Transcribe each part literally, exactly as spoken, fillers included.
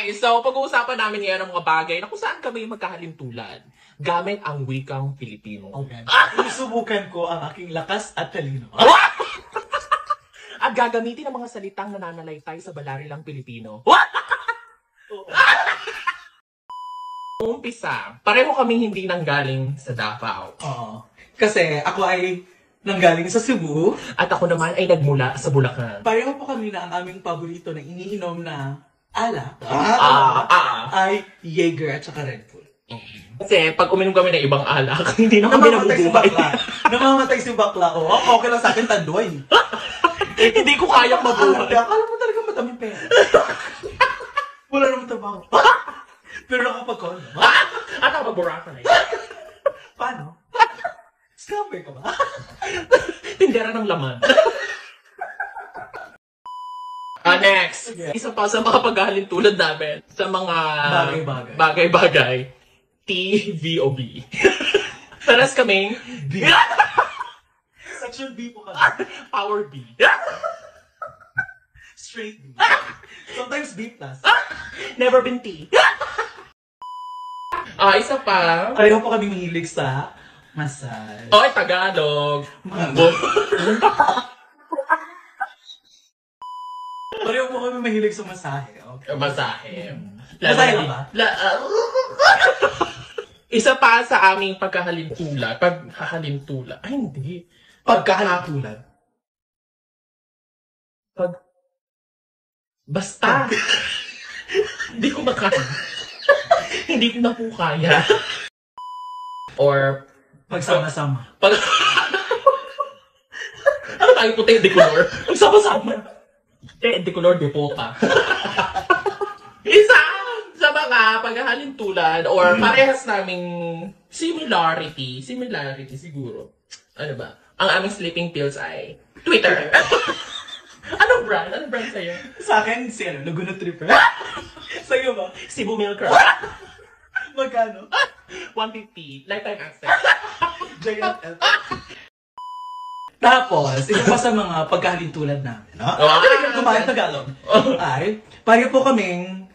Okay, so pag-uusapan namin ngayon ang mga bagay na kung saan kami magkahalintulad gamit ang wikang Pilipino. Okay. Sinusubukan ko ang aking lakas at talino. At gagamitin ang mga salitang nananalaytay sa balarilang Pilipino. Umpisa, pareho kaming hindi nanggaling sa Davao. Oo. Kasi ako ay nanggaling sa Cebu. At ako naman ay nagmula sa Bulacan. Pareho po kami na ang aming paborito na iniinom na alak Ah, ah. ay Jaeger at saka Red Bull. Kasi pag uminom kami ng ibang alak, hindi na kami Namamatay si nabubuhay. bakla. Namamatay si bakla. Oh, okay lang sa akin, tanduay. Hindi ko kayang mabuhay. Akala mo talaga madaming pera. Wala naman trabaho. Pero nakapag-call. At ako magburaka na Paano? Scammer ka ba? Tindera ng laman. Ah, next. Sige. Isa pa sa mga paghahalintulad namin sa mga Bagay-bagay. bagay-bagay. T V O B. Paras kaming B. Section B po ka. Power B. Straight B. Sometimes B plus. Never been T. Ah, isa pa. Pareho po kami mahilig sa massage. Oy, Tagalog. Pareho po kami mahilig sa masahe. Okay. Masahe. Masahe ka ba? La, ah, isa pa sa aming pagkahalintulad. Paghahalintulad. Ay, hindi. Pagkahalintulad. Pag... Basta. Hindi ko makaya. Hindi ko na po kaya. Or... Pagsama-sama. Pag... ano tayo po tayo decolor? Pagsama-sama. Eh, decolor de pota. Isa sa mga paghahalintulad or parehas naming similarity. Similarity siguro. Ano ba? Ang aming sleeping pills ay Twitter. Anong brand? Anong brand sa'yo? Sa akin, si ano, Laguna Tripper. Sa'yo ba? Cebu Milker. Magkano? one fifty. Lifetime access. Giant L. Tapos, isa pa sa mga pagkahalintulad namin. No? Ah! Talagang kumain Tagalog. Ay, pareho po kaming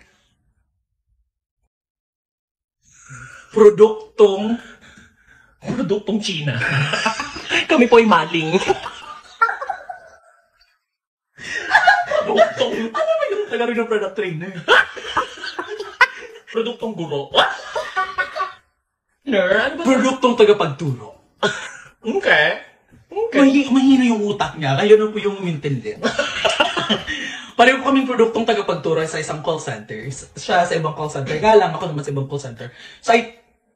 produktong Produktong China. Kami po ay maling. Produktong... ano ba yung Tagalog ng product trainer? Produktong guro. Ner? Ano ba? Produktong tagapagturo. Okay. Okay. Mahi mahina yung utak niya, kaya na po yung umintindi. Pareho po kaming produktong tagapagturo sa isang call center. Siya sa ibang call center. Nga lang, ako naman sa ibang call center. So, I...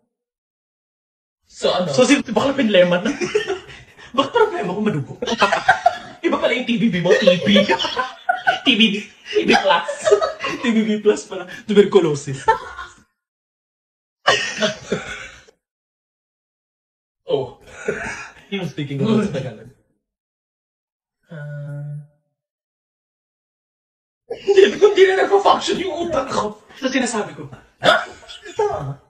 So ano? So, si... Baka pinleman na. Bakit problema ko madugo? Iba pala yung T V B mo, T V. T V B. T V Plus. T V B plus pala. Tuberculosis. Oh. Yung speaking of sa Tagalog. Uh... Hindi, hindi na nagpa-function yung utak ko. So, sinasabi ko pa. Ito.